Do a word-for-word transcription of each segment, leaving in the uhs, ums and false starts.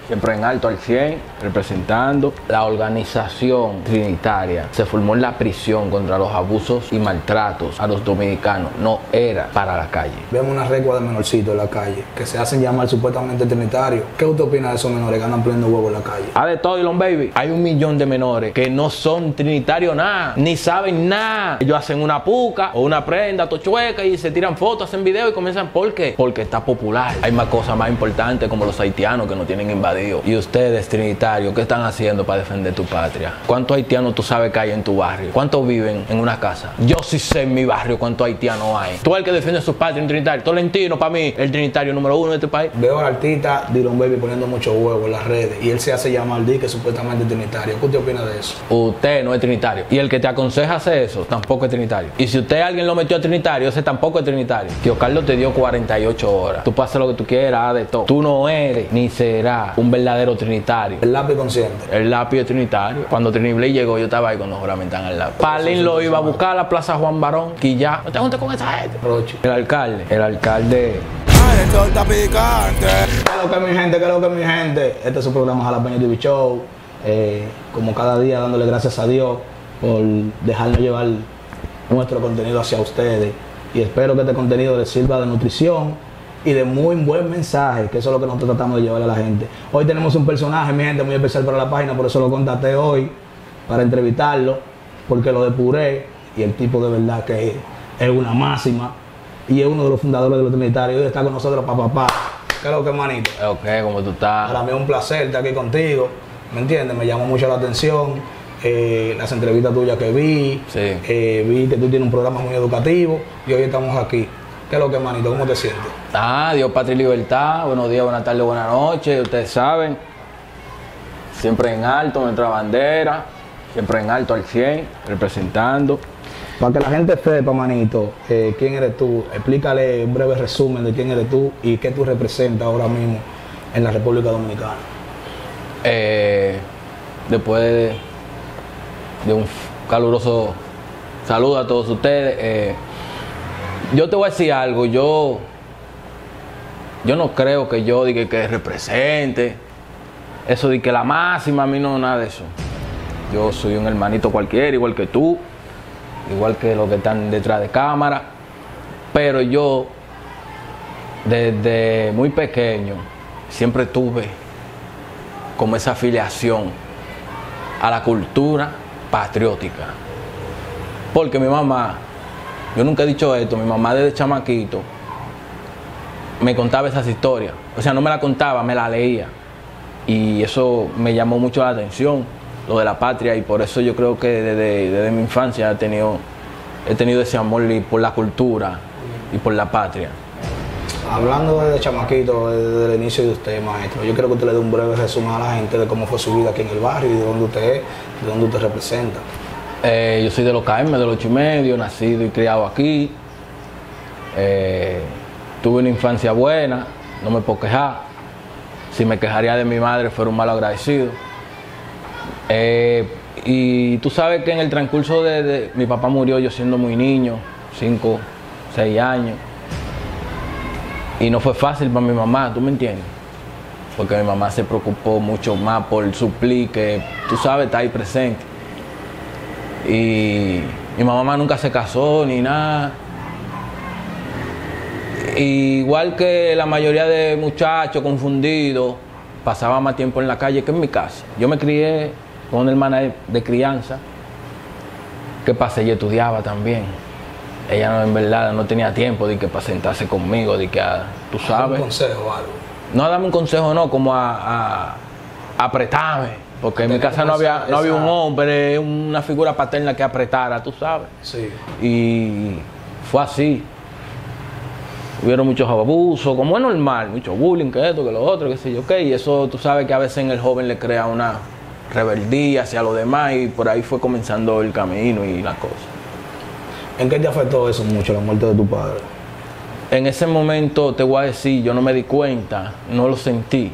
siempre en alto al cien, representando la organización trinitaria. Se formó en la prisión contra los abusos y maltratos a los dominicanos, no era para la calle. Vemos una recua de menorcitos en la calle que se hacen llamar supuestamente trinitarios. ¿Qué usted opina de esos menores que andan poniendo huevos en la calle? A de todo, Elon Baby. Hay un millón de menores que no son trinitarios nada, ni saben nada. Ellos hacen una puca o una prenda tochueca y se tiran fotos, hacen videos y comienzan. ¿Por qué? Porque está popular. Hay más cosas más importantes como los haitianos que no tienen invadido. Y ustedes, trinitarios, ¿qué están haciendo para defender tu patria? ¿Cuántos haitianos tú sabes que hay en tu barrio? ¿Cuántos viven en una casa? Yo sí sé en mi barrio cuántos haitianos hay. Tú eres el que defiende su patria, un trinitario. Tolentino, para mí, el trinitario número uno de este país. Veo al artista Elon Baby poniendo mucho huevo en las redes y él se hace llamar D que supuestamente es trinitario. ¿Qué usted opina de eso? Usted no es trinitario. Y el que te aconseja hacer eso tampoco es trinitario. Y si usted alguien lo metió a trinitario, ese tampoco es trinitario. Tío Carlos te dio cuarenta y ocho horas. Tú puedes hacer lo que tú quieras, de todo. Tú no eres ni serás un verdadero trinitario. El lápiz consciente. El lápiz es trinitario. Cuando Trini Blade llegó, yo estaba ahí cuando juramentan el lápiz. Palín lo iba a buscar a la Plaza Juan Barón y ya. No te juntes con esa gente. Roche. El alcalde. El alcalde. Ay, esto está picante. ¿Qué es lo que mi gente? ¿Qué es lo que mi gente? Este es su programa Jalapeño T V Show. Eh, como cada día dándole gracias a Dios por dejarnos llevar nuestro contenido hacia ustedes. Y espero que este contenido les sirva de nutrición y de muy buen mensaje, que eso es lo que nosotros tratamos de llevarle a la gente. Hoy tenemos un personaje, mi gente, muy especial para la página, por eso lo contacté hoy para entrevistarlo, porque lo depuré y el tipo de verdad que es una máxima y es uno de los fundadores de los Trinitarios. Hoy está con nosotros, papá, papá. ¿Qué es lo que, manito? Ok, ¿cómo tú estás? Para mí es un placer estar aquí contigo, ¿me entiendes? Me llamó mucho la atención eh, las entrevistas tuyas que vi, sí. eh, vi que tú tienes un programa muy educativo y hoy estamos aquí. ¿Qué es lo que, manito? ¿Cómo te sientes? Ah, Dios, patria y libertad. Buenos días, buenas tardes, buenas noches. Ustedes saben, siempre en alto nuestra bandera, siempre en alto al cien, representando. Para que la gente sepa, manito, eh, quién eres tú, explícale un breve resumen de quién eres tú y qué tú representas ahora mismo en la República Dominicana. Eh, después de, de un caluroso saludo a todos ustedes. Eh, Yo te voy a decir algo, yo yo no creo que yo diga que represente eso de que la máxima, a mí no, nada de eso. Yo soy un hermanito cualquiera, igual que tú, igual que los que están detrás de cámara, pero yo desde muy pequeño siempre tuve como esa afiliación a la cultura patriótica, porque mi mamá, yo nunca he dicho esto, mi mamá desde chamaquito me contaba esas historias. O sea, no me la contaba, me la leía. Y eso me llamó mucho la atención, lo de la patria, y por eso yo creo que desde, desde mi infancia he tenido, he tenido ese amor por la cultura y por la patria. Hablando desde chamaquito, desde el inicio de usted, maestro, yo creo que usted le dé un breve resumen a la gente de cómo fue su vida aquí en el barrio y de dónde usted es, de dónde usted representa. Eh, yo soy de los K M, del ocho y medio, nacido y criado aquí. Eh, tuve una infancia buena, no me puedo quejar. Si me quejaría de mi madre, fuera un mal agradecido. Eh, y tú sabes que en el transcurso de, de... Mi papá murió yo siendo muy niño, cinco, seis años. Y no fue fácil para mi mamá, ¿tú me entiendes? Porque mi mamá se preocupó mucho más por suplir que, tú sabes, está ahí presente. Y mi mamá nunca se casó ni nada. Y igual que la mayoría de muchachos confundidos, pasaba más tiempo en la calle que en mi casa. Yo me crié con una hermana de, de crianza. ¿Qué pasa? Ella estudiaba también. Ella no, en verdad no tenía tiempo de que para sentarse conmigo, de que a, tú sabes. ¿Un consejo o algo? No a darme un consejo, no, como a, a, a apretarme. Porque en mi casa no había, no había un hombre, una figura paterna que apretara, tú sabes. Sí. Y fue así. Hubieron muchos abusos, como es normal, mucho bullying, que esto, que lo otro, que sé yo, qué. Y eso tú sabes que a veces en el joven le crea una rebeldía hacia los demás y por ahí fue comenzando el camino y la cosa. ¿En qué te afectó eso mucho, la muerte de tu padre? En ese momento, te voy a decir, yo no me di cuenta, no lo sentí.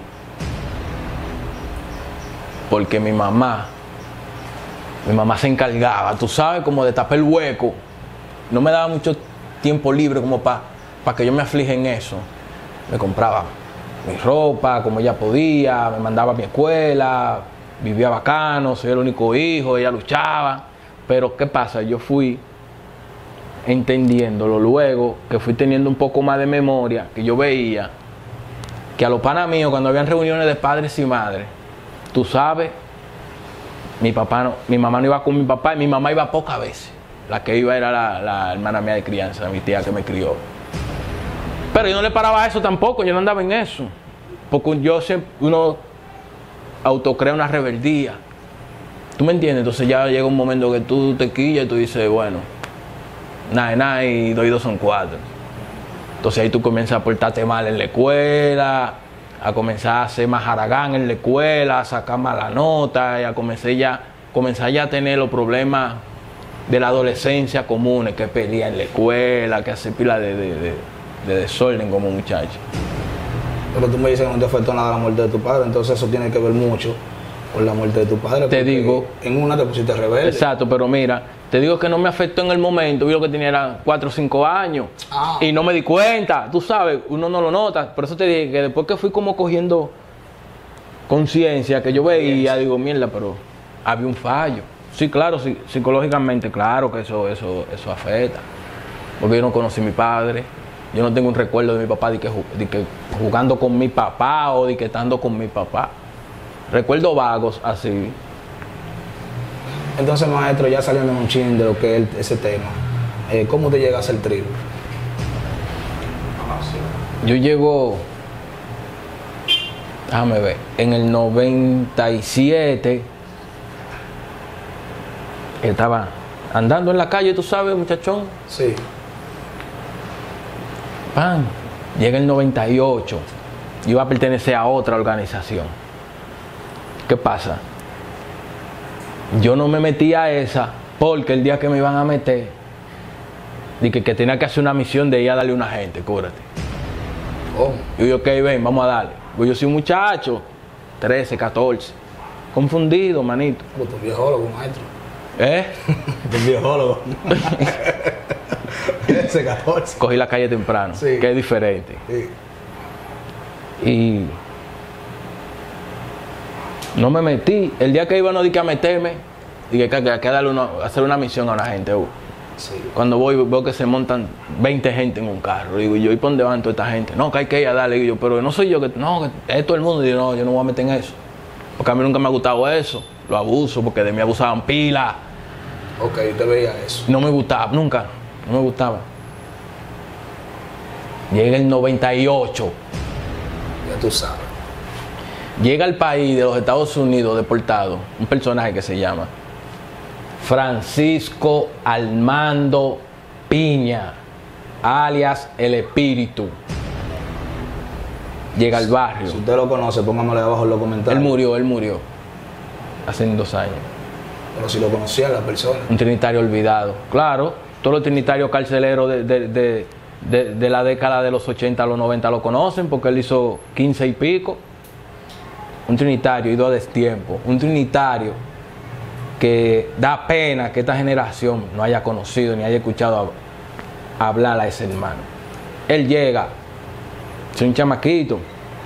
Porque mi mamá, mi mamá se encargaba, tú sabes, como de tapar el hueco. No me daba mucho tiempo libre como para pa que yo me aflige en eso. Me compraba mi ropa, como ella podía, me mandaba a mi escuela, vivía bacano, soy el único hijo, ella luchaba. Pero ¿qué pasa? Yo fui entendiéndolo luego, que fui teniendo un poco más de memoria, que yo veía que a los panas míos, cuando habían reuniones de padres y madres, tú sabes, mi papá no, mi mamá no iba con mi papá y mi mamá iba pocas veces. La que iba era la, la hermana mía de crianza, mi tía que me crió. Pero yo no le paraba a eso tampoco, yo no andaba en eso. Porque yo siempre, uno autocrea una rebeldía. ¿Tú me entiendes? Entonces ya llega un momento que tú te quillas y tú dices, bueno, nada, nada, y dos y dos son cuatro. Entonces ahí tú comienzas a portarte mal en la escuela, a comenzar a hacer más haragán en la escuela, a sacar mala nota, y a comenzar ya, comenzar ya a tener los problemas de la adolescencia comunes, que pelea en la escuela, que hace pila de, de, de, de desorden como muchacho. Pero tú me dices que no te afectó nada la muerte de tu padre, entonces eso tiene que ver mucho con la muerte de tu padre. Te digo. En una te pusiste rebelde. Exacto, pero mira, te digo que no me afectó en el momento, yo lo que tenía era cuatro o cinco años ah. y no me di cuenta, tú sabes, uno no lo nota. Por eso te dije que después que fui como cogiendo conciencia, que yo veía, digo, mierda, pero había un fallo. Sí, claro, sí, psicológicamente, claro que eso, eso, eso afecta. Porque yo no conocí a mi padre, yo no tengo un recuerdo de mi papá de que, de que jugando con mi papá o de que estando con mi papá. Recuerdo vagos así. Entonces, maestro, ya saliendo un chin de lo que es ese tema, eh, ¿cómo te llegas al tribu? Yo llego, déjame ver, en el noventa y siete, estaba andando en la calle, tú sabes, muchachón. Sí. Pan, llega el noventa y ocho, yo iba a pertenecer a otra organización. ¿Qué pasa? Yo no me metí a esa porque el día que me iban a meter, dije que tenía que hacer una misión de ir a darle a una gente, cúrate. Oh. Y yo, ok, ven, vamos a darle. Pues yo soy un muchacho, trece, catorce, confundido, manito. Pero tú eres biólogo, maestro. ¿Eh? Tú eres biólogo. trece, catorce. Cogí la calle temprano, sí. Que es diferente. Sí. Y no me metí. El día que iba no dije a meterme, dije que hay que darle una, hacer una misión a una gente. Uh. Sí. Cuando voy veo que se montan veinte gente en un carro. Digo yo, ¿y por dónde van toda esta gente? No, que hay que ir a darle. Digo yo, pero no soy yo, que no, que es todo el mundo. Digo, no, yo no voy a meter en eso. Porque a mí nunca me ha gustado eso. Lo abuso, porque de mí abusaban pila. Ok, te veía eso. No me gustaba, nunca. No me gustaba. Llega el noventa y ocho. Ya tú sabes. Llega al país de los Estados Unidos deportado un personaje que se llama Francisco Armando Piña, alias El Espíritu. Llega al barrio. Si usted lo conoce, póngamelo abajo en los comentarios. Él murió, él murió hace dos años. Pero si lo conocía la persona. Un trinitario olvidado. Claro, todos los trinitarios carceleros de, de, de, de, de la década de los ochenta a los noventa lo conocen porque él hizo quince y pico. Un trinitario ido a destiempo. Un trinitario que da pena que esta generación no haya conocido ni haya escuchado a, a hablar a ese hermano. Él llega, es un chamaquito.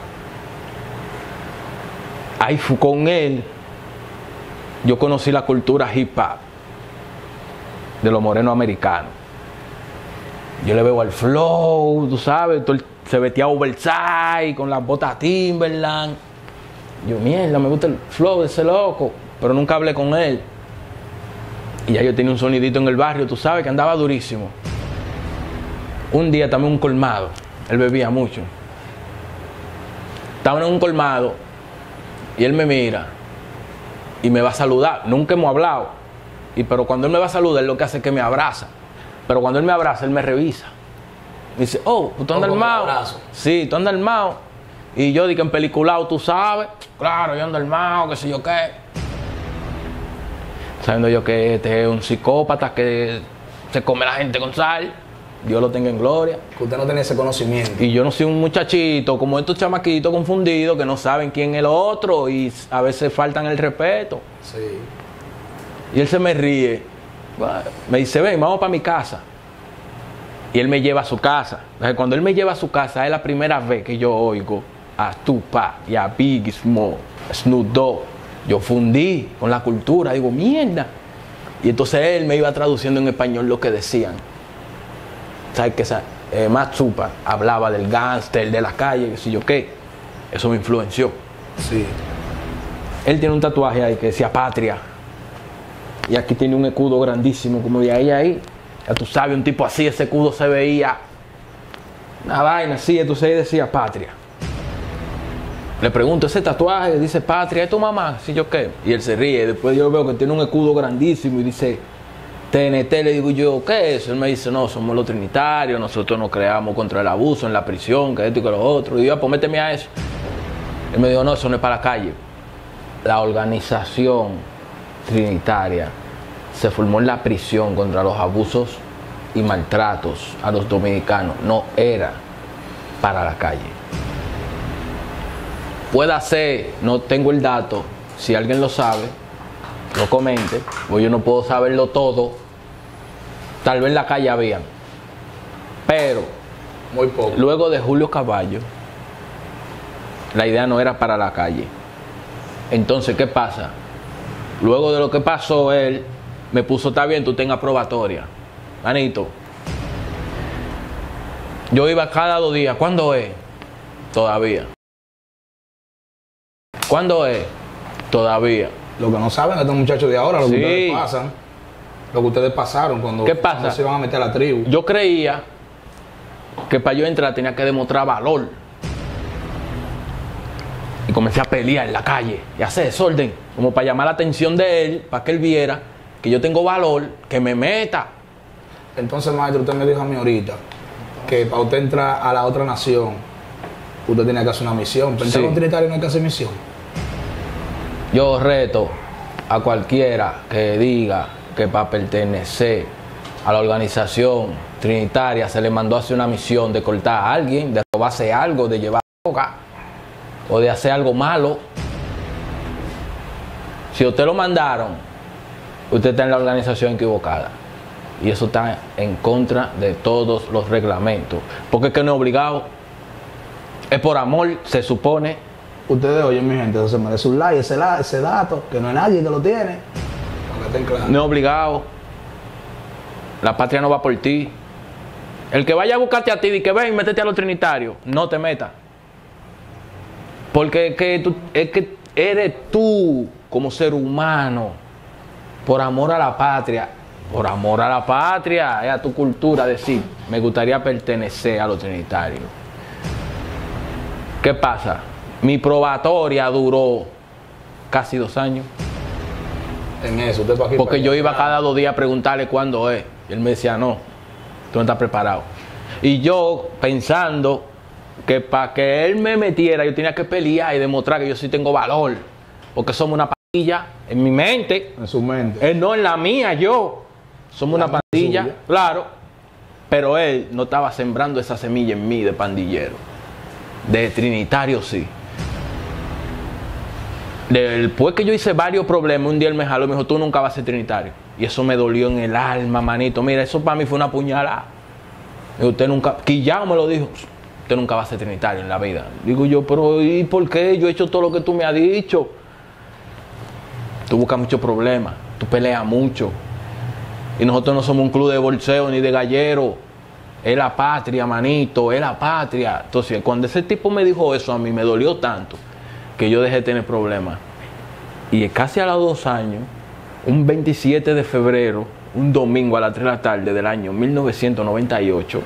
Ahí fue con él. Yo conocí la cultura hip hop de los morenos americanos. Yo le veo al flow, tú sabes, todo el, se vestía oversize con las botas Timberland. Yo, mierda, me gusta el flow de ese loco, pero nunca hablé con él. Y ya yo tenía un sonidito en el barrio, tú sabes, que andaba durísimo. Un día también un colmado, él bebía mucho. Estaba en un colmado y él me mira y me va a saludar. Nunca hemos hablado, y, pero cuando él me va a saludar, él lo que hace es que me abraza. Pero cuando él me abraza, él me revisa. Me dice, oh, ¿tú andas armado? Sí, tú andas armado. Y yo digo en peliculado, tú sabes, claro, yo ando armado, qué sé yo qué. Sabiendo yo que este es un psicópata que se come a la gente con sal, Dios lo tenga en gloria. Que usted no tenía ese conocimiento. Y yo no soy un muchachito como estos chamaquitos confundidos que no saben quién es el otro y a veces faltan el respeto. Sí. Y él se me ríe, me dice, ven, vamos para mi casa. Y él me lleva a su casa. Entonces, cuando él me lleva a su casa, es la primera vez que yo oigo a Tupac y a Biggie Smalls, Snoop Dogg. Yo fundí con la cultura, digo, mierda. Y entonces él me iba traduciendo en español lo que decían. ¿Sabes qué? Eh, más Tupac hablaba del gángster, de la calle, qué sé yo qué. Eso me influenció. Sí. Él tiene un tatuaje ahí que decía Patria. Y aquí tiene un escudo grandísimo, como de ahí a ahí. Ya tú sabes, un tipo así, ese escudo se veía. Una vaina así, entonces ahí decía Patria. Le pregunto, ese tatuaje dice Patria, ¿es tu mamá? ¿Sí yo qué? Y él se ríe. Después yo veo que tiene un escudo grandísimo y dice T N T. Le digo yo, ¿qué es eso? Él me dice, no, somos los trinitarios, nosotros nos creamos contra el abuso en la prisión, que esto y que lo otro. Y yo, pues méteme a eso. Él me dijo, no, eso no es para la calle. La organización trinitaria se formó en la prisión contra los abusos y maltratos a los dominicanos. No era para la calle. Puede ser, no tengo el dato, si alguien lo sabe, lo comente, porque yo no puedo saberlo todo. Tal vez en la calle habían, pero muy poco. Luego de Julio Caballo, la idea no era para la calle. Entonces, ¿qué pasa? Luego de lo que pasó, él me puso, está bien, tú tengas probatoria. Manito, yo iba cada dos días. ¿Cuándo es? Todavía. ¿Cuándo es? Todavía. Lo que no saben estos muchachos de ahora, lo Sí. que ustedes pasan, lo que ustedes pasaron cuando, ¿Qué pasa? cuando se iban a meter a la tribu. Yo creía que para yo entrar tenía que demostrar valor. Y comencé a pelear en la calle y a hacer desorden, como para llamar la atención de él, para que él viera que yo tengo valor, que me meta. Entonces, maestro, usted me dijo a mí ahorita que para usted entrar a la otra nación, usted tenía que hacer una misión. Para entrar Sí. a un trinitario no hay que hacer misión. Yo reto a cualquiera que diga que para pertenecer a la organización trinitaria se le mandó a hacer una misión de cortar a alguien, de robarse algo, de llevar droga o de hacer algo malo. Si a usted lo mandaron, usted está en la organización equivocada. Y eso está en contra de todos los reglamentos. Porque es que no es obligado. Es por amor, se supone. Ustedes oyen, mi gente, entonces merece un like, ese, la, ese dato, que no hay nadie que lo tiene. Para que estén claros. No es obligado. La patria no va por ti. El que vaya a buscarte a ti y que ven, métete a los trinitarios, no te metas. Porque es que, tú, es que eres tú como ser humano, por amor a la patria, por amor a la patria, es a tu cultura decir, me gustaría pertenecer a los trinitarios. ¿Qué pasa? Mi probatoria duró casi dos años. En eso, usted para aquí. Porque para yo allá. iba cada dos días a preguntarle cuándo es. Y él me decía, no, tú no estás preparado. Y yo pensando que para que él me metiera, yo tenía que pelear y demostrar que yo sí tengo valor. Porque somos una pandilla en mi mente. En su mente. Él no en la mía, yo. Somos La una mía pandilla, suya. claro. Pero él no estaba sembrando esa semilla en mí de pandillero. De trinitario, sí. Después que yo hice varios problemas, un día él me jaló y me dijo, tú nunca vas a ser trinitario. Y eso me dolió en el alma, manito. Mira, eso para mí fue una puñalada. Y usted nunca, Quillao me lo dijo, usted nunca va a ser trinitario en la vida. Digo yo, pero ¿y por qué? Yo he hecho todo lo que tú me has dicho. Tú buscas muchos problemas, tú peleas mucho. Y nosotros no somos un club de bolseo ni de gallero. Es la patria, manito, es la patria. Entonces, cuando ese tipo me dijo eso a mí, me dolió tanto que yo dejé de tener problemas. Y casi a los dos años, un veintisiete de febrero, un domingo a las tres de la tarde del año mil novecientos noventa y ocho,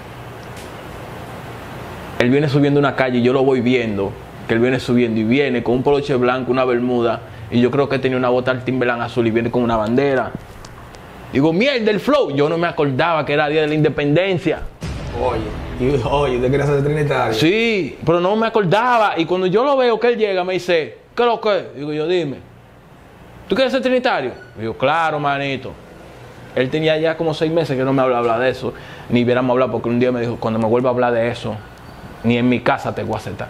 él viene subiendo una calle y yo lo voy viendo, que él viene subiendo y viene con un poloche blanco, una bermuda, y yo creo que tenía una bota al Timberland azul y viene con una bandera. Digo, mierda, el flow. Yo no me acordaba que era Día de la Independencia. Oye, y, oye, ¿usted quería ser trinitario? Sí, pero no me acordaba. Y cuando yo lo veo que él llega, me dice, ¿qué es lo que es? Digo yo, dime, ¿tú quieres ser trinitario? Digo, claro, manito. Él tenía ya como seis meses que no me hablaba de eso, ni viéramos hablar, porque un día me dijo, cuando me vuelva a hablar de eso, ni en mi casa te voy a aceptar.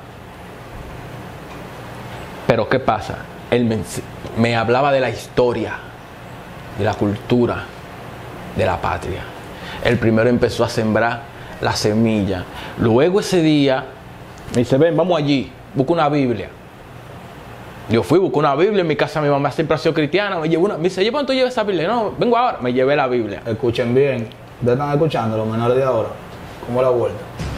Pero ¿qué pasa? Él me, me hablaba de la historia, de la cultura, de la patria. Él primero empezó a sembrar la semilla. Luego ese día Me dice, ven, vamos allí, busca una Biblia. Yo fui, busqué una Biblia, en mi casa mi mamá siempre ha sido cristiana, me llevó una, me dice, ¿cuánto llevas esa Biblia? No, vengo ahora, me llevé la Biblia. Escuchen bien, ustedes están escuchando, los menores de ahora, ¿cómo la vuelta?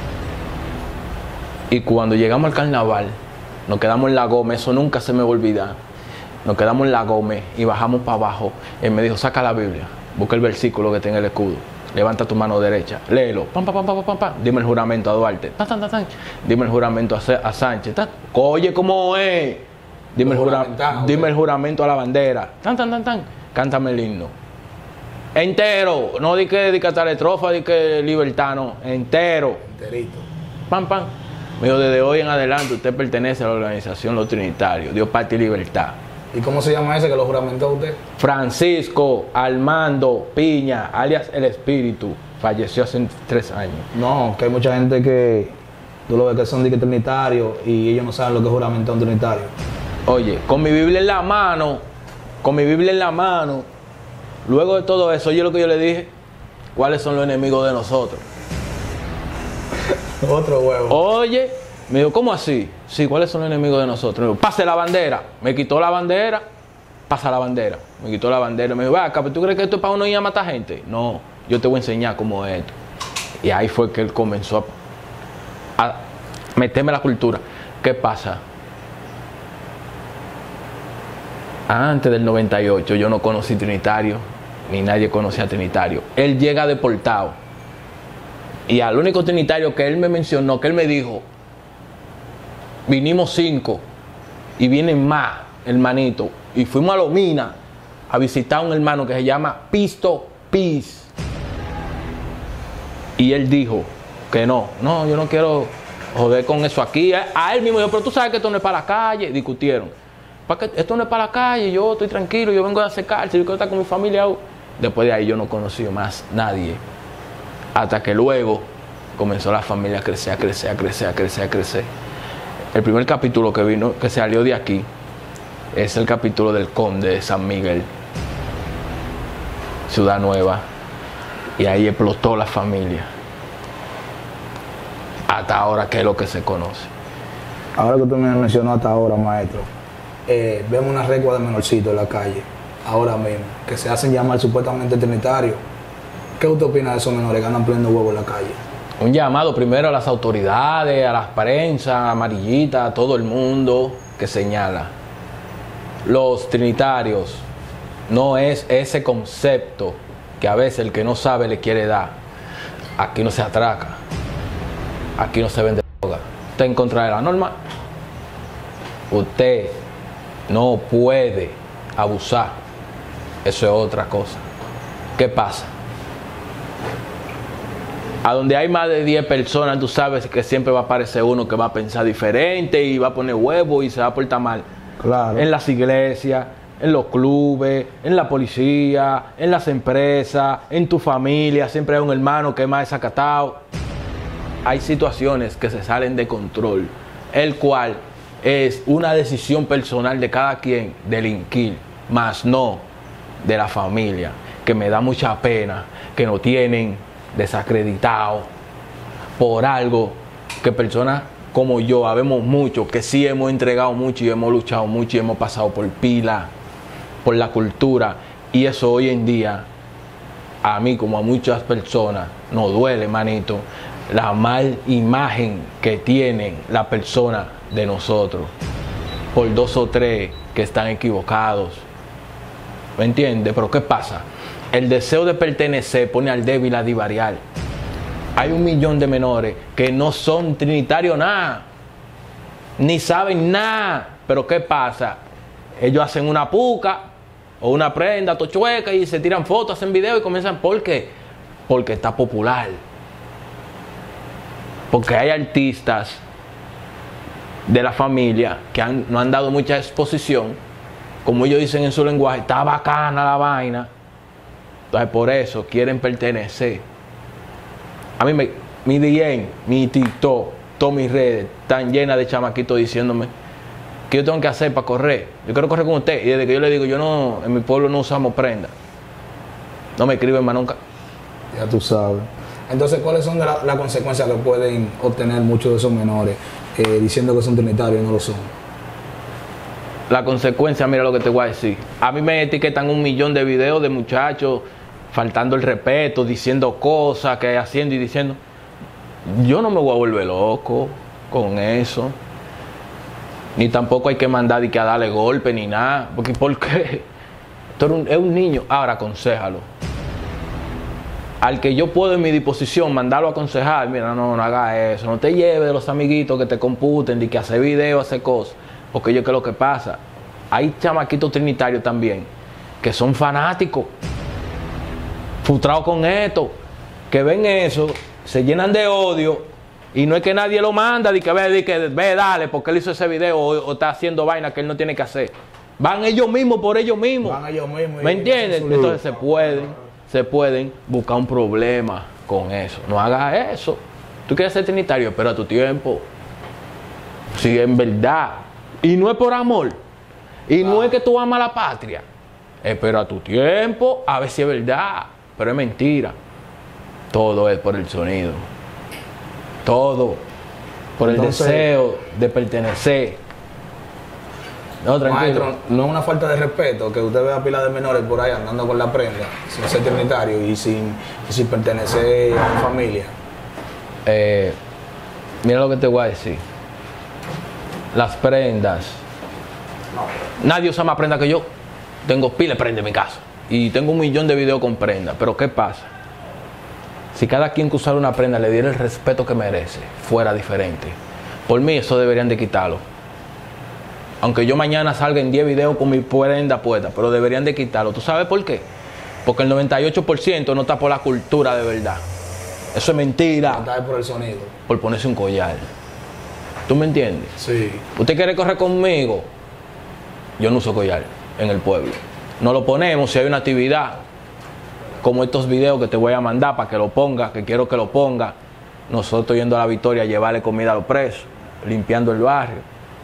Y cuando llegamos al carnaval, nos quedamos en la Gómez, eso nunca se me va a olvidar. Nos quedamos en la Gómez y bajamos para abajo. Él me dijo, saca la Biblia, busca el versículo que tiene el escudo. Levanta tu mano derecha, léelo, pam, pam, pam, pam, pam, pam. Dime el juramento a Duarte, tan, tan, tan, tan. Dime el juramento a, a Sánchez, tan. Oye, ¿cómo es? Dime el, jura, dime el juramento a la bandera, tan, tan, tan, tan. Cántame el himno. Entero, no di que, di que tal estrofa, di que libertano, entero. Enterito. Pam, pam. Me dijo, desde hoy en adelante usted pertenece a la organización Los Trinitarios, Dios, Patria y Libertad. ¿Y cómo se llama ese que lo juramentó usted? Francisco Armando Piña, alias El Espíritu, falleció hace tres años. No, que hay mucha gente que tú lo ves que son de que trinitarios y ellos no saben lo que es juramentó un trinitario. Oye, con mi Biblia en la mano, con mi Biblia en la mano, luego de todo eso, oye lo que yo le dije, ¿cuáles son los enemigos de nosotros? Otro huevo. Oye, me dijo, ¿cómo así? Sí, ¿cuáles son los enemigos de nosotros? Me dijo, pase la bandera. Me quitó la bandera, pasa la bandera. Me quitó la bandera. Me dijo, va, ¿tú crees que esto es para uno ir a matar gente? No, yo te voy a enseñar cómo es esto. Y ahí fue que él comenzó a, a meterme la cultura. ¿Qué pasa? Antes del noventa y ocho yo no conocí Trinitario, ni nadie conocía Trinitario. Él llega deportado. Y al único Trinitario que él me mencionó, que él me dijo, vinimos cinco y vienen más, hermanito. Y fuimos a Lomina a visitar a un hermano que se llama Pisto Piz. Y él dijo que no, no, yo no quiero joder con eso aquí. A él mismo dijo, pero tú sabes que esto no es para la calle. Discutieron. ¿Para qué? Esto no es para la calle, yo estoy tranquilo, yo vengo a hacer cárcel, yo quiero estar con mi familia. Después de ahí yo no conocí más nadie. Hasta que luego comenzó la familia a crecer, a crecer, a crecer, a crecer, a crecer. El primer capítulo que vino, que salió de aquí, es el capítulo del Conde de San Miguel, Ciudad Nueva. Y ahí explotó la familia. Hasta ahora, que es lo que se conoce. Ahora que tú me mencionó hasta ahora, maestro, eh, vemos una recua de menorcitos en la calle, ahora mismo, que se hacen llamar supuestamente trinitarios. ¿Qué usted opina de esos menores que andan poniendo huevos en la calle? Un llamado primero a las autoridades, a las prensa, amarillita, a todo el mundo que señala. Los trinitarios no es ese concepto que a veces el que no sabe le quiere dar. Aquí no se atraca, aquí no se vende droga. Usted en contra de la norma, usted no puede abusar. Eso es otra cosa. ¿Qué pasa? A donde hay más de diez personas, tú sabes que siempre va a aparecer uno que va a pensar diferente y va a poner huevo y se va a portar mal. Claro. En las iglesias, en los clubes, en la policía, en las empresas, en tu familia, siempre hay un hermano que es más desacatado. Hay situaciones que se salen de control, el cual es una decisión personal de cada quien delinquir, más no de la familia, que me da mucha pena que no tienen desacreditado por algo que personas como yo, habemos muchos que sí hemos entregado mucho y hemos luchado mucho y hemos pasado por pila, por la cultura, y eso hoy en día a mí como a muchas personas nos duele, manito, la mal imagen que tienen la persona de nosotros por dos o tres que están equivocados. ¿Me entiendes? Pero ¿qué pasa? El deseo de pertenecer pone al débil a divariar. Hay un millón de menores que no son trinitarios nada, ni saben nada. Pero ¿qué pasa? Ellos hacen una puca o una prenda tochueca y se tiran fotos, hacen videos y comienzan. ¿Por qué? Porque está popular. Porque hay artistas de la familia que han, no han dado mucha exposición. Como ellos dicen en su lenguaje, está bacana la vaina. Entonces por eso quieren pertenecer. A mí me, mi D M, mi TikTok, todas mis redes están llenas de chamaquitos diciéndome ¿qué yo tengo que hacer para correr? Yo quiero correr con usted. Y desde que yo le digo, yo no, en mi pueblo no usamos prenda. No me escriben más nunca. Ya tú sabes. Entonces, ¿cuáles son las la consecuencias que pueden obtener muchos de esos menores eh, diciendo que son trinitarios y no lo son? La consecuencia, mira lo que te voy a decir. A mí me etiquetan un millón de videos de muchachos faltando el respeto, diciendo cosas, que haciendo y diciendo. Yo no me voy a volver loco con eso. Ni tampoco hay que mandar y que a darle golpe ni nada. Porque, ¿por qué? Tú eres un, es un niño. Ahora, aconsejalo. Al que yo puedo en mi disposición mandarlo a aconsejar, mira, no, no haga eso. No te lleves de los amiguitos que te computen, de que hace videos, hace cosas. Porque yo, ¿qué es lo que pasa? Hay chamaquitos trinitarios también que son fanáticos, frustrados con esto, que ven eso, se llenan de odio y no es que nadie lo manda, de que ve, de que ve, dale, porque él hizo ese video o, o está haciendo vaina que él no tiene que hacer. Van ellos mismos por ellos mismos. Van ellos mismos. ¿Me entiendes? Entonces se pueden, se pueden buscar un problema con eso. No hagas eso. Tú quieres ser trinitario, espera tu tiempo. Si en verdad. Y no es por amor. Y no es que tú amas la patria. Espera tu tiempo a ver si es verdad. Pero es mentira. Todo es por el sonido. Todo. Por el Entonces, deseo de pertenecer. No, tranquilo. Maestro, no es una falta de respeto que usted vea pila de menores por ahí andando con la prenda, sin ser trinitario y sin, y sin pertenecer a la familia. Eh, mira lo que te voy a decir. Las prendas. Nadie usa más prenda que yo. Tengo pila de prenda en mi casa. Y tengo un millón de videos con prenda. Pero ¿qué pasa? Si cada quien que usara una prenda le diera el respeto que merece, fuera diferente. Por mí eso deberían de quitarlo. Aunque yo mañana salga en diez videos con mi prenda puesta, pero deberían de quitarlo. ¿Tú sabes por qué? Porque el noventa y ocho por ciento no está por la cultura de verdad. Eso es mentira. No está por el sonido. Por ponerse un collar. ¿Tú me entiendes? Sí. ¿Usted quiere correr conmigo? Yo no uso collar en el pueblo. No lo ponemos si hay una actividad. Como estos videos que te voy a mandar para que lo pongas, que quiero que lo ponga. Nosotros yendo a la Victoria a llevarle comida a los presos, limpiando el barrio.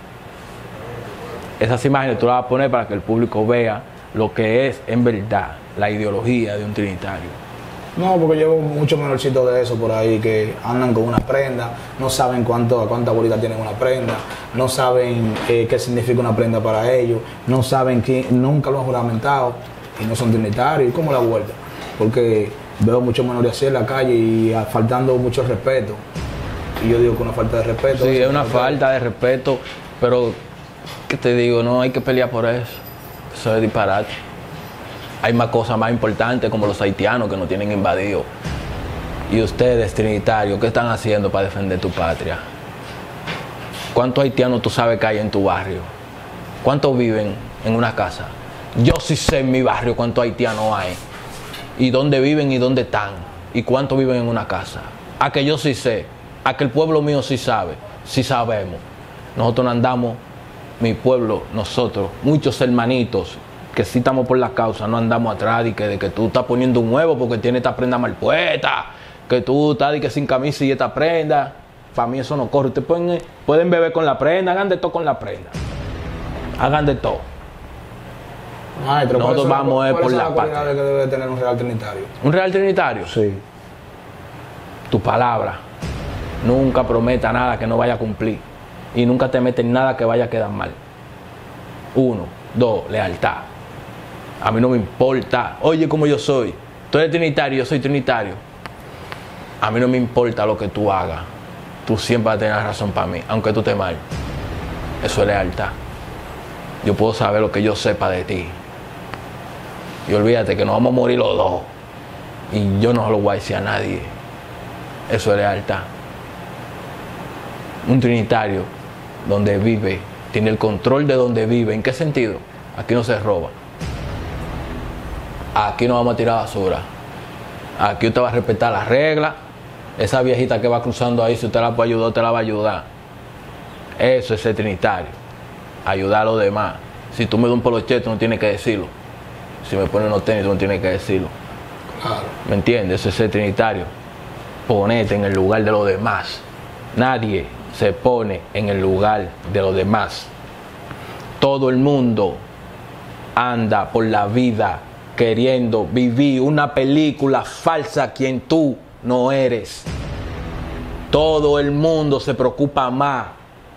Esas imágenes tú las vas a poner para que el público vea lo que es en verdad la ideología de un trinitario. No, porque llevo muchos menorcitos de eso por ahí que andan con una prenda, no saben cuánto, cuánta bolita tienen una prenda, no saben eh, qué significa una prenda para ellos, no saben que nunca lo han juramentado y no son trinitarios. ¿Y cómo la vuelta? Porque veo muchos menores así en la calle y faltando mucho respeto. Y yo digo que una falta de respeto. Sí, es una falta de respeto, pero ¿qué te digo? No hay que pelear por eso. Eso es disparate. Hay más cosas más importantes como los haitianos que nos tienen invadido. Y ustedes, trinitarios, ¿qué están haciendo para defender tu patria? ¿Cuántos haitianos tú sabes que hay en tu barrio? ¿Cuántos viven en una casa? Yo sí sé en mi barrio cuántos haitianos hay. Y dónde viven y dónde están. Y cuántos viven en una casa. A que yo sí sé. A que el pueblo mío sí sabe. Sí sabemos. Nosotros no andamos, mi pueblo, nosotros, muchos hermanitos que sí estamos por la causa, no andamos atrás de que, de que tú estás poniendo un huevo porque tiene esta prenda mal puesta, que tú estás de que sin camisa y esta prenda. Para mí eso no corre. Ustedes pueden, pueden beber con la prenda, hagan de todo con la prenda. Hagan de todo. Maestro, nosotros vamos la, por la, la patria. Que debe tener un real trinitario. ¿Un real trinitario? Sí. Tu palabra. Nunca prometa nada que no vaya a cumplir. Y nunca te metes en nada que vaya a quedar mal. Uno. Dos. Lealtad. A mí no me importa. Oye, como yo soy. Tú eres trinitario, yo soy trinitario. A mí no me importa lo que tú hagas. Tú siempre vas a tener razón para mí, aunque tú estés mal. Eso es lealtad. Yo puedo saber lo que yo sepa de ti. Y olvídate que nos vamos a morir los dos. Y yo no se lo voy a decir a nadie. Eso es lealtad. Un trinitario donde vive, tiene el control de donde vive. ¿En qué sentido? Aquí no se roba. Aquí no vamos a tirar basura. Aquí usted va a respetar las reglas. Esa viejita que va cruzando ahí, si usted la puede ayudar, usted la va a ayudar. Eso es ser trinitario. Ayudar a los demás. Si tú me das un poloche, tú no tienes que decirlo. Si me pones unos tenis, tú no tienes que decirlo. Claro. ¿Me entiendes? Eso es ser trinitario. Ponete en el lugar de los demás. Nadie se pone en el lugar de los demás. Todo el mundo anda por la vida queriendo vivir una película falsa quien tú no eres. Todo el mundo se preocupa más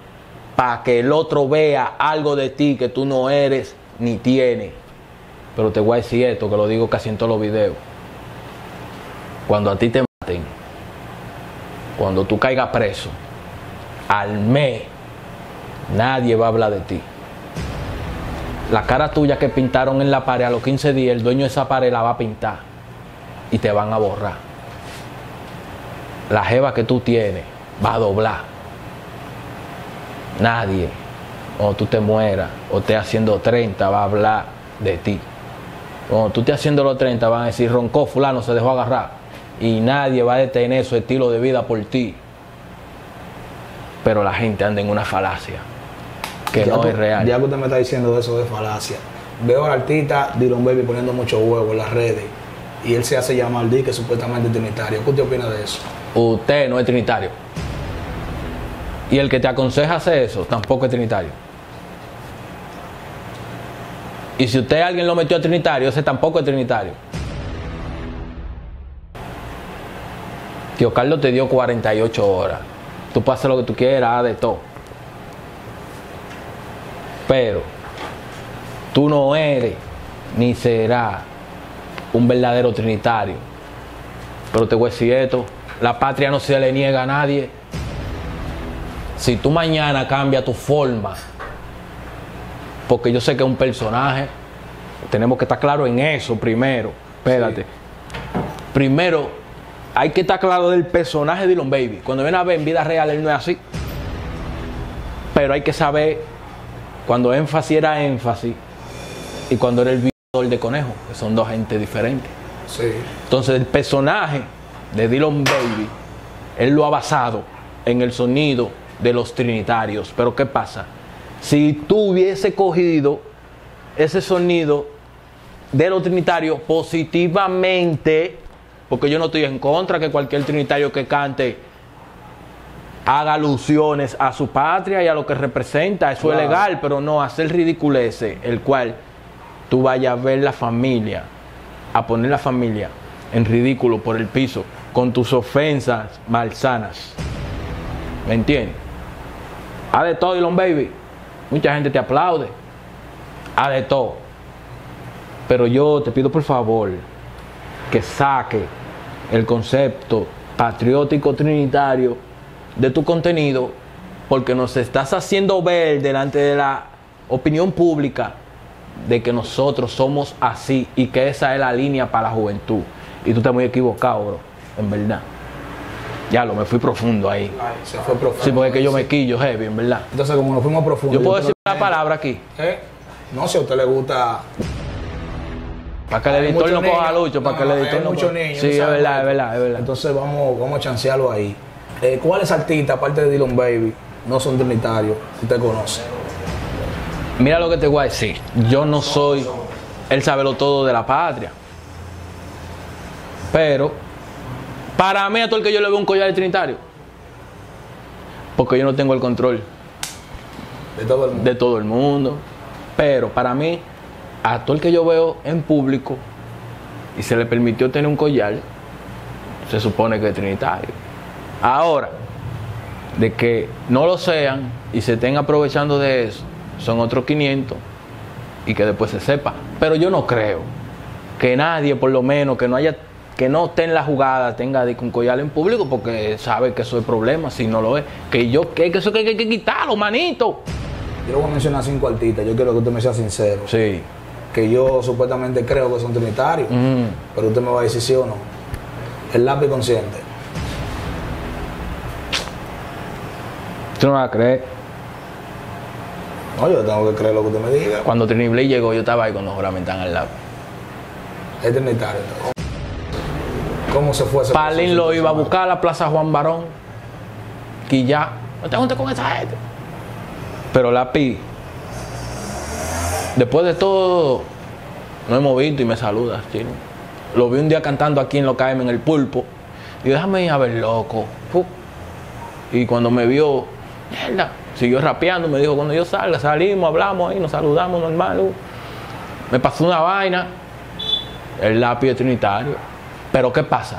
para que el otro vea algo de ti que tú no eres ni tienes. Pero te voy a decir esto, que lo digo casi en todos los videos. Cuando a ti te maten, cuando tú caigas preso, al mes, nadie va a hablar de ti. La cara tuya que pintaron en la pared a los quince días, el dueño de esa pared la va a pintar y te van a borrar. La jeva que tú tienes va a doblar. Nadie, cuando tú te mueras o estés haciendo treinta, va a hablar de ti. Cuando tú estés haciendo los treinta, van a decir, roncó, fulano se dejó agarrar. Y nadie va a detener su estilo de vida por ti. Pero la gente anda en una falacia que ya no tú, es real. Ya que usted me está diciendo de eso de falacia, veo al artista Dylan Baby poniendo mucho huevo en las redes y él se hace llamar D, que es supuestamente trinitario. ¿Qué usted opina de eso? Usted no es trinitario. Y el que te aconseja hacer eso tampoco es trinitario. Y si usted alguien lo metió a trinitario, ese tampoco es trinitario. Tío Carlos te dio cuarenta y ocho horas. Tú puedes hacer lo que tú quieras, de todo. Pero tú no eres ni serás un verdadero trinitario. Pero te voy a decir esto, la patria no se le niega a nadie. Si tú mañana cambias tu forma, porque yo sé que es un personaje, tenemos que estar claros en eso primero. Espérate. Sí. Primero, hay que estar claro del personaje de Dylan Baby. Cuando viene a ver en vida real, él no es así. Pero hay que saber cuando énfasis era énfasis y cuando era el violador de conejo, que son dos gente diferentes. Sí. Entonces, el personaje de Dylan Baby, él lo ha basado en el sonido de los trinitarios. Pero ¿qué pasa? Si tú hubiese cogido ese sonido de los trinitarios positivamente, porque yo no estoy en contra que cualquier trinitario que cante haga alusiones a su patria y a lo que representa, eso claro, es legal, pero no hacer ridiculece, el cual tú vayas a ver la familia, a poner la familia en ridículo por el piso, con tus ofensas malsanas. ¿Me entiendes? Haz de todo, Dylan Baby. Mucha gente te aplaude. Haz de todo. Pero yo te pido por favor que saque el concepto patriótico trinitario de tu contenido, porque nos estás haciendo ver delante de la opinión pública de que nosotros somos así y que esa es la línea para la juventud. Y tú estás muy equivocado, bro, en verdad. Ya lo me fui profundo ahí. Ay, se fue profundo. Sí, porque es que yo me quillo heavy, en verdad. Entonces, como nos fuimos profundo. Yo puedo decir una palabra aquí. ¿Eh? No sé, a usted le gusta. Para que el editor no coja lucho, para que el editor no coja. Sí, es verdad, es verdad, es verdad. Entonces vamos, vamos a chancearlo ahí. Eh, ¿Cuáles artistas, aparte de Dylan Baby, no son trinitarios que usted conoce? Mira lo que te voy a decir. Yo no soy el sabelo todo de la patria. Pero, para mí, a todo el que yo le veo un collar de trinitario. Porque yo no tengo el control de todo el mundo. De todo el mundo. Pero, para mí, a todo el que yo veo en público y se le permitió tener un collar, se supone que es trinitario. Ahora, de que no lo sean y se estén aprovechando de eso, son otros quinientos y que después se sepa. Pero yo no creo que nadie, por lo menos, que no haya, que no esté en la jugada, tenga de un collar en público, porque sabe que eso es problema, si no lo es. Que yo, que, que eso que hay que, que quitarlo, manito. Yo le voy a mencionar cinco artistas, yo quiero que usted me sea sincero. Sí. Que yo supuestamente creo que son trinitarios, mm. pero usted me va a decir sí o no. El Lápiz Consciente. ¿Tú no vas a creer? No, yo tengo que creer lo que usted me diga. Cuando Trini Blade llegó, yo estaba ahí cuando juramentan al lado. Es trinitario. ¿Cómo se fue ese Palín lo iba a buscar a la Plaza Juan Barón. Y ya, no te juntes con esa gente. Pero Lápiz, después de todo, no hemos visto y me saluda, chino. Lo vi un día cantando aquí en Lo K M en el Pulpo. Y déjame ir a ver, loco. Uf. Y cuando me vio, mierda, siguió rapeando, me dijo, cuando yo salga, salimos, hablamos ahí, nos saludamos normal. Uh. Me pasó una vaina, el Lápiz es trinitario. Pero ¿qué pasa?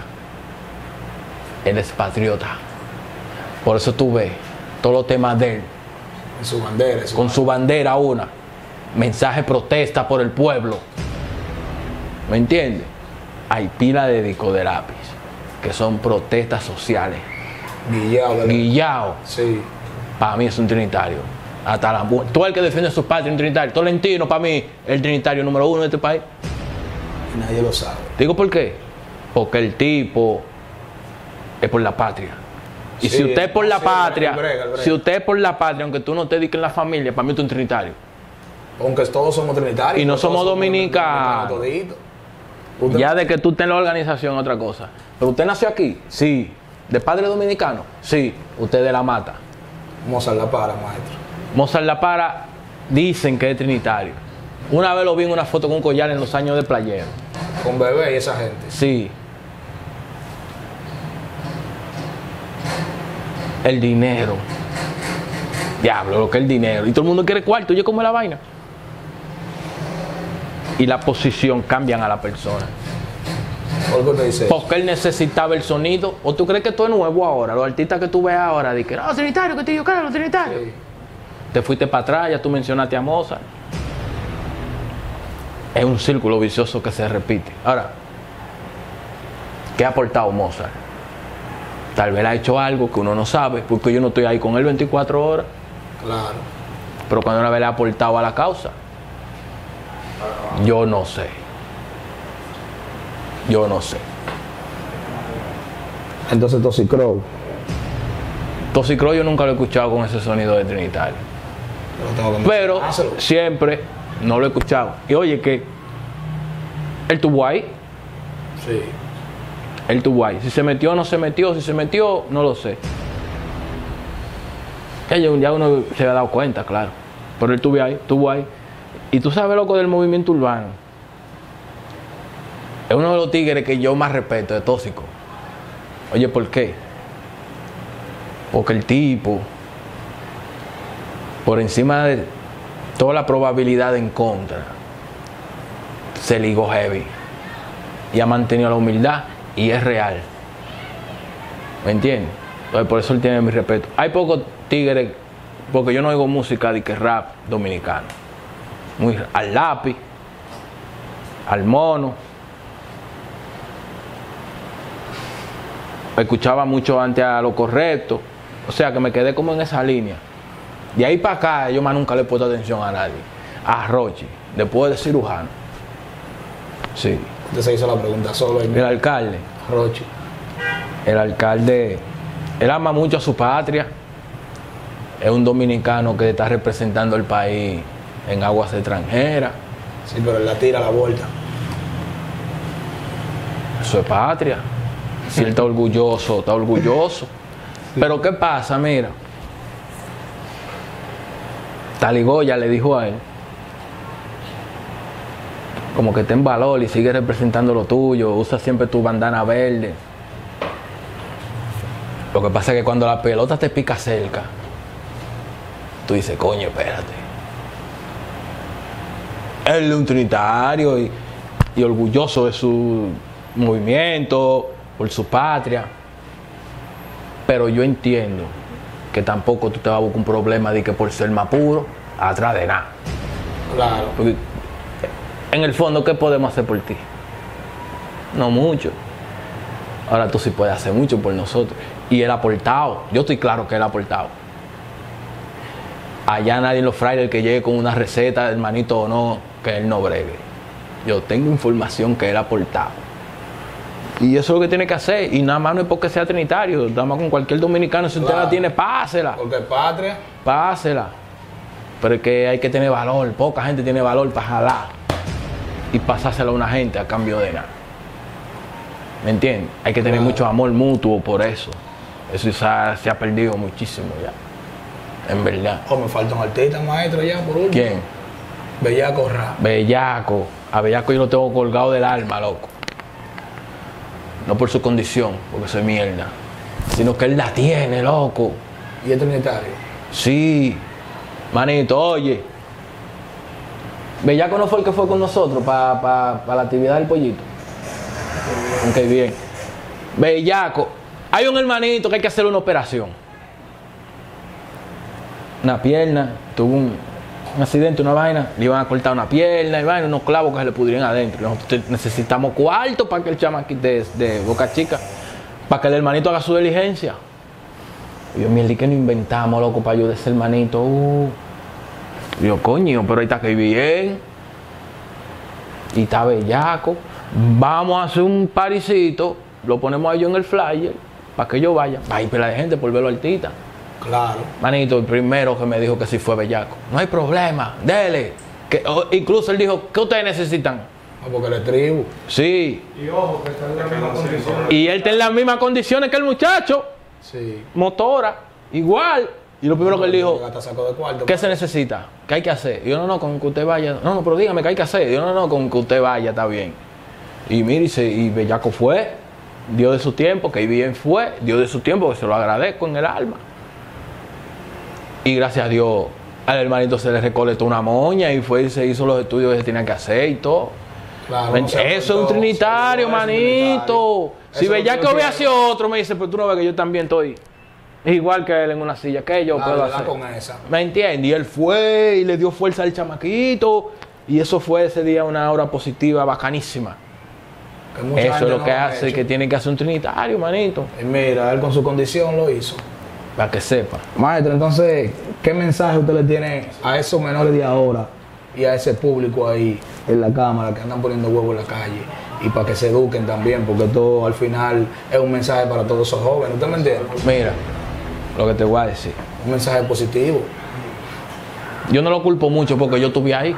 Él es patriota. Por eso tú ves todos los temas de él, En su bandera. Su con su bandera una. Mensaje protesta por el pueblo. ¿Me entiendes? Hay pila de discos de lápiz que son protestas sociales. Guillao. ¿verdad? Guillao. Sí. Para mí es un trinitario. Hasta la muerte. Todo el que defiende su patria es un trinitario. Tolentino, para mí, el trinitario número uno de este país. Y nadie lo sabe. ¿Digo por qué? Porque el tipo es por la patria. Y Sí, si usted es por la sí, patria, el brega, el brega. si usted es por la patria, aunque tú no te dediques en la familia, para mí tú eres un trinitario. Aunque todos somos trinitarios. Y no todos somos dominicanos. toditos. Usted- Ya de que tú estés en la organización, otra cosa. Pero usted nació aquí, sí. ¿De padre dominicano? Sí. Usted de la mata. Mozart la para, maestro. Mozart La Para dicen que es trinitario. Una vez lo vi en una foto con un collar en los años de playero. Con Bebé y esa gente. Sí. El dinero. Diablo, lo que es el dinero. Y todo el mundo quiere cuarto. Oye, ¿cómo es la vaina? Y la posición cambian a la persona. ¿Por qué usted dice eso? Porque él necesitaba el sonido. ¿O tú crees que esto es nuevo ahora? Los artistas que tú ves ahora, de que, no, trinitario, que te digo, claro, trinitario. Sí. Te fuiste para atrás, ya tú mencionaste a Mozart. Es un círculo vicioso que se repite. Ahora, ¿qué ha aportado Mozart? Tal vez ha hecho algo que uno no sabe, porque yo no estoy ahí con él veinticuatro horas. Claro. Pero cuando una vez le ha aportado a la causa, yo no sé. Yo no sé. Entonces Toxicrow. Toxicrow yo nunca lo he escuchado con ese sonido de trinitario. Pero siempre no lo he escuchado. Y oye que él tuvo ahí. Sí. Él tuvo ahí. Si se metió o no se metió, si se metió, no lo sé. Ya, ya uno se había dado cuenta, claro. Pero él tuvo ahí, estuvo ahí. Y tú sabes, loco, del movimiento urbano. Es uno de los tigres que yo más respeto, de Tóxico. Oye, ¿por qué? Porque el tipo, por encima de toda la probabilidad en contra, se ligó heavy. Y ha mantenido la humildad y es real. ¿Me entiendes? Entonces, por eso él tiene mi respeto. Hay pocos tigres, porque yo no oigo música de que rap dominicano. Muy al lápiz, al mono. Escuchaba mucho antes a Lo Correcto. O sea que me quedé como en esa línea. De ahí para acá yo más nunca le he puesto atención a nadie. A Rochi, después de cirujano. Sí. Usted se hizo la pregunta solo. El alcalde. Rochi. El alcalde, él ama mucho a su patria. Es un dominicano que está representando el país en aguas extranjeras. Sí, pero él la tira a la vuelta. Eso es patria. Si él está orgulloso, está orgulloso. Pero ¿qué pasa? Mira. Taligoya le dijo a él, como que ten valor y sigue representando lo tuyo, usa siempre tu bandana verde. Lo que pasa es que cuando la pelota te pica cerca, tú dices, coño, espérate. Él es un trinitario y, y orgulloso de su movimiento, por su patria. Pero yo entiendo que tampoco tú te vas a buscar un problema de que por ser más puro, atrás de nada. Claro. Porque en el fondo, ¿qué podemos hacer por ti? No mucho. Ahora tú sí puedes hacer mucho por nosotros. Y él ha aportado. Yo estoy claro que él ha aportado. Allá nadie en los frailes que llegue con una receta, hermanito o no, que él no bregue. Yo tengo información que él ha aportado. Y eso es lo que tiene que hacer. Y nada más no es porque sea trinitario. Nada más con cualquier dominicano, si usted Claro. la tiene, pásela. Porque patria. Pásela. Pero es que hay que tener valor. Poca gente tiene valor para jalar y pasársela a una gente a cambio de nada. ¿Me entiendes? Hay que tener Claro. mucho amor mutuo por eso. Eso se ha, se ha perdido muchísimo ya. En verdad. Oh, me falta un artista, maestro, ya, por último. ¿Quién? Bellaco Rap. Bellaco. A Bellaco yo lo tengo colgado del alma, loco. No por su condición, porque soy mierda. Sino que él la tiene, loco. ¿Y es trinitario? Sí. Manito, oye. Bellaco no fue el que fue con nosotros para pa, pa la actividad del pollito. Ok, bien. Bellaco. Hay un hermanito que hay que hacerle una operación. una pierna, tuvo un, un accidente, una vaina, le iban a cortar una pierna y vaina, unos clavos que se le pudrían adentro. Nosotros necesitamos cuarto para que el chamaquito de, de Boca Chica, para que el hermanito haga su diligencia. Y yo, mierda, que no inventamos, loco, para ayudar a ese hermanito. Uh. Y yo, coño, pero ahí está que bien. Y está bellaco. Vamos a hacer un parisito, lo ponemos a ellos en el flyer, para que yo vaya. Hay pila de gente por verlo artista. Claro. Manito, el primero que me dijo que sí fue bellaco. No hay problema, dele. Que, o, incluso él dijo, ¿qué ustedes necesitan? No, porque le tribu. Sí. Y ojo, que está en las mismas condiciones. Y él está en las mismas condiciones que el muchacho. Sí. Motora, igual. Y lo primero que él dijo, Saco de cuarto, ¿qué se necesita? ¿Qué hay que hacer? Y yo, no, no, con que usted vaya. No, no, pero dígame, ¿qué hay que hacer? Y yo, no, no, con que usted vaya, está bien. Y mire, y, se, y bellaco fue, dio de su tiempo, que bien fue, dio de su tiempo, que se lo agradezco en el alma. Y gracias a Dios, al hermanito se le recolectó una moña y fue y se hizo los estudios que se tenía que hacer y todo. Claro, eso es un trinitario, manito. Si bellaco hubiera sido otro, me dice, pero tú no ves que yo también estoy igual que él en una silla, ¿qué yo puedo hacer? Con esa. ¿Me entiendes? Y él fue y le dio fuerza al chamaquito. Y eso fue ese día una hora positiva bacanísima. Eso es lo que hace, que tiene que hacer un trinitario, manito. Y mira, él con su condición lo hizo. Para que sepa. Maestro, entonces, ¿qué mensaje usted le tiene a esos menores de ahora y a ese público ahí en la cámara que andan poniendo huevos en la calle? Y para que se eduquen también, porque todo al final es un mensaje para todos esos jóvenes. ¿Usted me entiende? Mira, lo que te voy a decir. Un mensaje positivo. Yo no lo culpo mucho porque yo estuve ahí.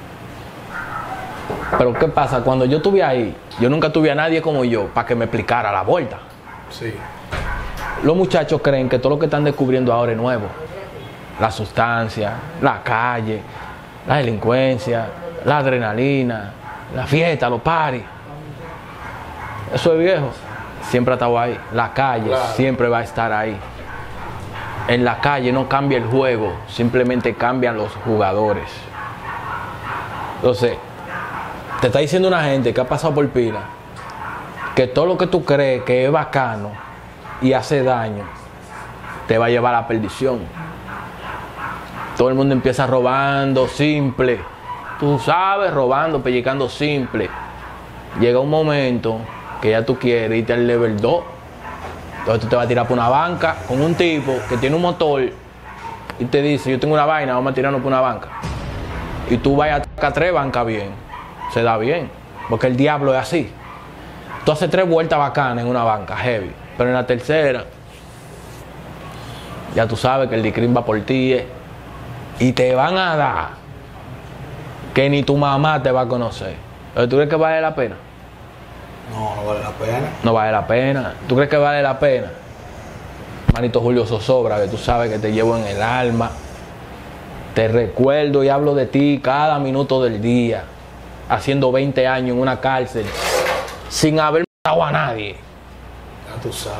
Pero ¿qué pasa? Cuando yo estuve ahí, yo nunca tuve a nadie como yo para que me explicara la vuelta. Sí. Los muchachos creen que todo lo que están descubriendo ahora es nuevo. La sustancia, la calle, la delincuencia, la adrenalina, la fiesta, los paris. Eso es viejo. Siempre ha estado ahí. La calle claro. Siempre va a estar ahí. En la calle no cambia el juego, simplemente cambian los jugadores. Entonces, te está diciendo una gente que ha pasado por pila que todo lo que tú crees que es bacano y hace daño te va a llevar a la perdición. Todo el mundo empieza robando simple, tú sabes, robando, pellizcando simple. Llega un momento que ya tú quieres irte al level dos. Entonces tú te vas a tirar por una banca con un tipo que tiene un motor y te dice, yo tengo una vaina, vamos a tirarnos por una banca. Y tú vas a atacar tres bancas bien, se da bien, porque el diablo es así. Tú haces tres vueltas bacanas en una banca, heavy, pero en la tercera, ya tú sabes que el dicrim va por ti eh, y te van a dar que ni tu mamá te va a conocer. ¿Tú crees que vale la pena? No, no vale la pena. No vale la pena. ¿Tú crees que vale la pena? Manito Julio Zozobra, que tú sabes que te llevo en el alma. Te recuerdo y hablo de ti cada minuto del día. Haciendo veinte años en una cárcel. Sin haber matado a nadie. Ya tú sabes.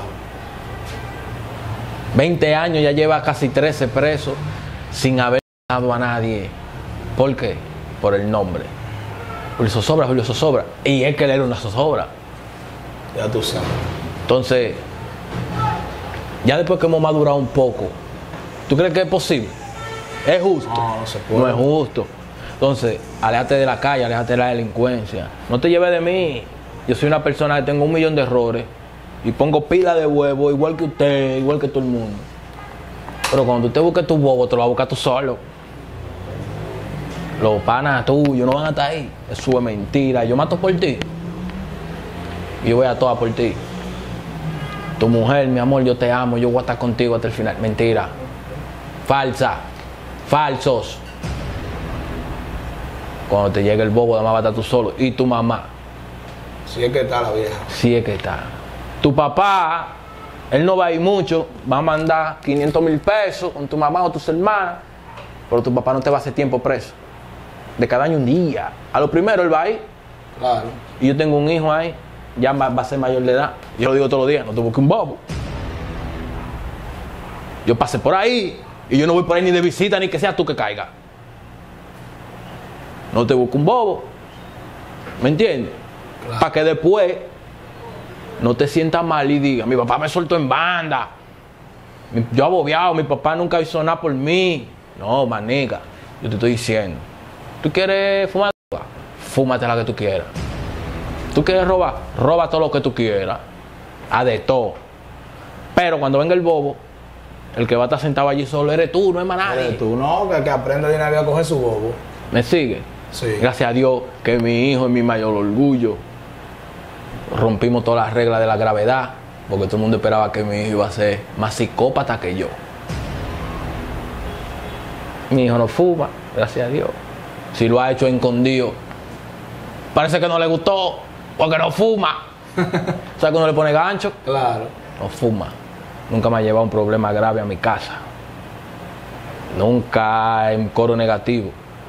veinte años, ya lleva casi trece presos. Sin haber matado a nadie. ¿Por qué? Por el nombre. Julio Zozobra, Julio Zozobra. Y es que él era una zozobra. Ya tú sabes. Entonces, ya después que hemos madurado un poco, ¿tú crees que es posible? ¿Es justo? No, no se puede. No es justo. Entonces, aléjate de la calle, aléjate de la delincuencia. No te lleves de mí. Yo soy una persona que tengo un millón de errores y pongo pila de huevos, igual que usted, igual que todo el mundo. Pero cuando usted busque tu bobo, te lo vas a buscar tú solo. Los panas tuyos no van a estar ahí. Eso es mentira. Yo mato por ti. Y yo voy a todas por ti. Tu mujer, mi amor, yo te amo. Yo voy a estar contigo hasta el final. Mentira. Falsa. Falsos. Cuando te llegue el bobo, además vas a estar tú solo. Y tu mamá. Sí es que está la vieja. Sí es que está. Tu papá, él no va a ir mucho. Va a mandar quinientos mil pesos con tu mamá o tus hermanas. Pero tu papá no te va a hacer tiempo preso. De cada año un día. A lo primero él va a ir. Claro. Y yo tengo un hijo ahí. Ya va a ser mayor de edad. Yo lo digo todos los días. No te busques un bobo. Yo pasé por ahí. Y yo no voy por ahí ni de visita ni que seas tú que caiga. No te busques un bobo. ¿Me entiendes? Claro. Para que después no te sientas mal y digas, mi papá me soltó en banda. Mi- Yo abobiado, mi papá nunca hizo nada por mí. No, manica, yo te estoy diciendo. ¿Tú quieres fumar droga? Fúmate la que tú quieras. ¿Tú quieres robar? Roba todo lo que tú quieras. A de todo. Pero cuando venga el bobo, el que va a estar sentado allí solo eres tú, no es más nadie. Eres tú, no, que, que aprenda de una vez a coger su bobo. ¿Me sigue? Sí. Gracias a Dios que mi hijo es mi mayor orgullo. Rompimos todas las reglas de la gravedad, porque todo el mundo esperaba que mi hijo iba a ser más psicópata que yo. Mi hijo no fuma, gracias a Dios. Si lo ha hecho escondido, parece que no le gustó, porque no fuma. ¿Sabes cuando le pone gancho? Claro. No fuma. Nunca me ha llevado un problema grave a mi casa. Nunca en coro negativo.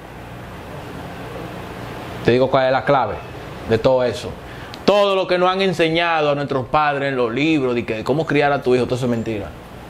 Te digo cuál es la clave de todo eso. Todo lo que nos han enseñado a nuestros padres en los libros de que cómo criar a tu hijo, todo eso es mentira.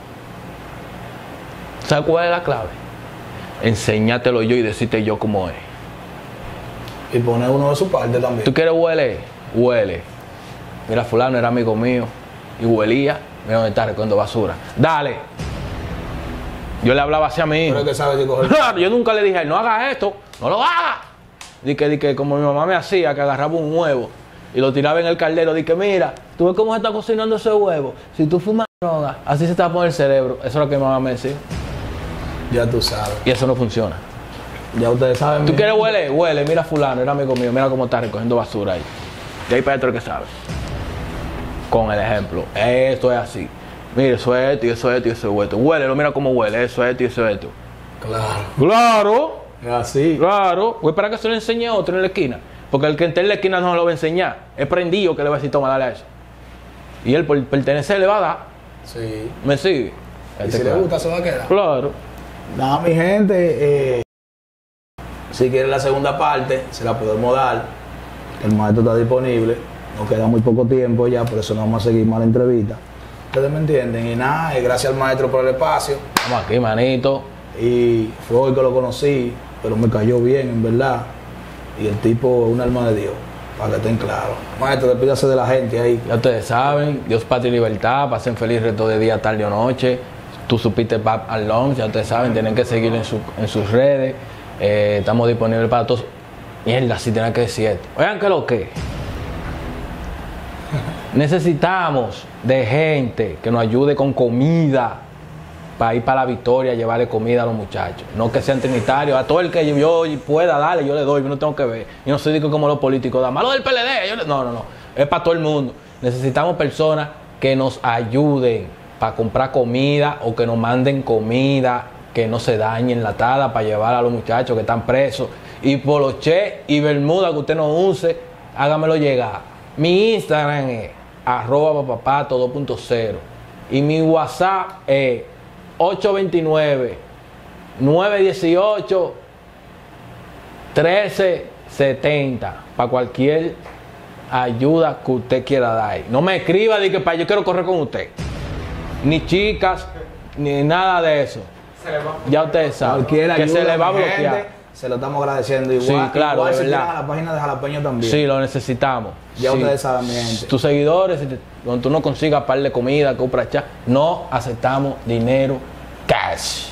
¿Sabes cuál es la clave? Enseñátelo yo y decirte yo cómo es. Y poner uno de su parte también. ¿Tú quieres huele? Huele. Mira, fulano era amigo mío y huelía. Mira dónde está recogiendo basura. Dale. Yo le hablaba así a mi hijo. Pero es que sabe que coger. Claro, yo nunca le dije a él, no hagas esto, no lo hagas. Dije, dije, como mi mamá me hacía, que agarraba un huevo y lo tiraba en el caldero. Dije, mira, tú ves cómo se está cocinando ese huevo. Si tú fumas droga, así se te va a poner el cerebro. Eso es lo que mi mamá me decía. Ya tú sabes. Y eso no funciona. Ya ustedes saben. ¿Tú mi- quieres huele? Huele. Mira fulano, era amigo mío. Mira cómo está recogiendo basura ahí. De ahí para adentro el que sabe. Con el ejemplo. Esto es así. Mira, eso es esto y eso es esto y eso es esto. Huélelo, mira cómo huele. Eso es esto y eso es esto. Claro. Claro. Es así. Claro. Voy para que se lo enseñe a otro en la esquina. Porque el que esté en la esquina no lo va a enseñar. Es prendido que le va a decir, toma, dale a eso. Y él por pertenecer le va a dar. Sí. ¿Me sigue? Y Este si le claro. gusta, se va a quedar. Claro. Nada, mi gente. Eh, si quieren la segunda parte, se la podemos dar. El maestro está disponible. Nos queda muy poco tiempo ya, por eso no vamos a seguir más la entrevista. Ustedes me entienden. Y nada, eh, gracias al maestro por el espacio. Vamos aquí, manito. Y fue hoy que lo conocí, pero me cayó bien, en verdad. Y el tipo es un alma de Dios, para que estén claros. Maestro, despídase de la gente ahí. Ya ustedes saben, Dios, patria y libertad, pasen feliz resto de día, tarde o noche. Tú supiste Bab and Lunch, ya ustedes saben, tienen que seguir en, su, en sus redes. Eh, estamos disponibles para todos. Mierda, si tienen que decir esto. Oigan, que lo que. Necesitamos de gente que nos ayude con comida para ir para la Victoria, llevarle comida a los muchachos. No que sean trinitarios. A todo el que yo pueda darle, yo le doy. Yo no tengo que ver. Yo no soy digo como los políticos. Da malo del P L D. Yo le... No, no, no. Es para todo el mundo. Necesitamos personas que nos ayuden para comprar comida o que nos manden comida que no se dañe enlatada para llevar a los muchachos que están presos. Y poloché y bermuda que usted no use, hágamelo llegar. Mi Instagram es arroba papapato dos punto cero y mi WhatsApp es ocho dos nueve, nueve uno ocho, uno tres siete cero para cualquier ayuda que usted quiera dar. No me escriba de que para yo quiero correr con usted. Ni chicas, ni nada de eso. Ya ustedes saben. Cualquier que ayuda, se le va a mi gente, bloquear. se lo estamos agradeciendo igual. Sí, claro, igual de se verdad. tiran a la página de Jalapeño también. Sí, lo necesitamos. Ya Sí. ustedes saben, mi gente. Tus seguidores, si te- cuando tú no consigas par de comida, compra chat, no aceptamos dinero cash.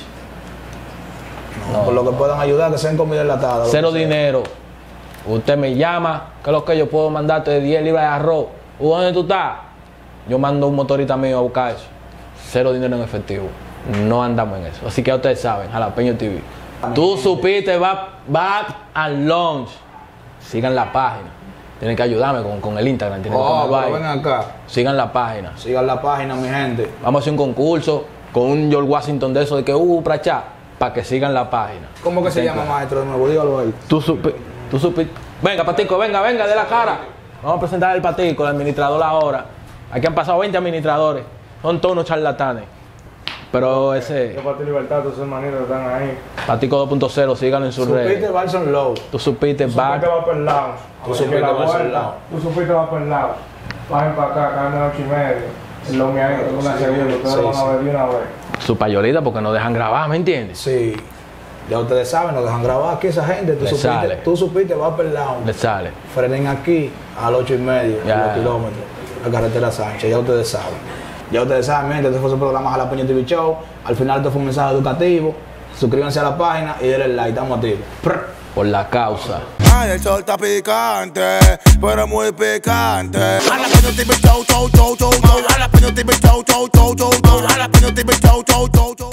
No, por lo que puedan ayudar, que sean comida enlatada. lo Cero que sea. dinero. Usted me llama, ¿qué es lo que yo puedo mandarte de diez libras de arroz? ¿Dónde tú estás? Yo mando un motorista mío a buscar eso. Cero dinero en efectivo. No andamos en eso. Así que ya ustedes saben, Jalapeño T V. Tú supiste Bab and Lunch. Sigan la página. Tienen que ayudarme con, con el Instagram. Tienen que Oh, ponerlo pero ahí. ven acá. Sigan la página. Sigan la página, mi gente. Vamos a hacer un concurso con un George Washington de eso de que uh, pracha, para que sigan la página. ¿Cómo que se Sí, llama, claro. maestro? De nuevo, dígalo ahí. Tú supi, tú supi. Venga, Patico, venga, venga, de la cara. Vamos a presentar al Patico, el administrador ahora. Aquí han pasado veinte administradores. Son todos unos charlatanes. Pero ese Yo para ti libertad, todos esos manitos están ahí. Patico dos punto cero, síganlo en sus Supiste redes. Balson Low. Tú supiste Tú supiste back. va por el lado. Tú supiste la va por el vuelta, lado. Tú supiste va por el lado. Bajen para acá, caen de ocho y media. El lomi ahí, que tú me has seguido, ustedes sí, lo van sí. a ver de una vez. Su payolita porque no dejan grabar, ¿me entiendes? Sí. Ya ustedes saben, nos dejan grabar aquí esa gente. Tú Le supiste, sale. tú supiste, va por el lado. Le sale. Frenen aquí al ocho y medio, Ya. los kilómetros. La carretera Sánchez, ya ustedes saben. Ya ustedes saben, mi gente, este fue su programa Jalapeño T V Show. Al final esto fue un mensaje educativo. Suscríbanse a la página y denle like, estamos activos. Por la causa. Ay, el sol está picante, pero muy picante. Jalapeño T V Show, show, show, show, show. Jalapeño T V Show, show, show, show, show. Jalapeño T V Show, show, show, show.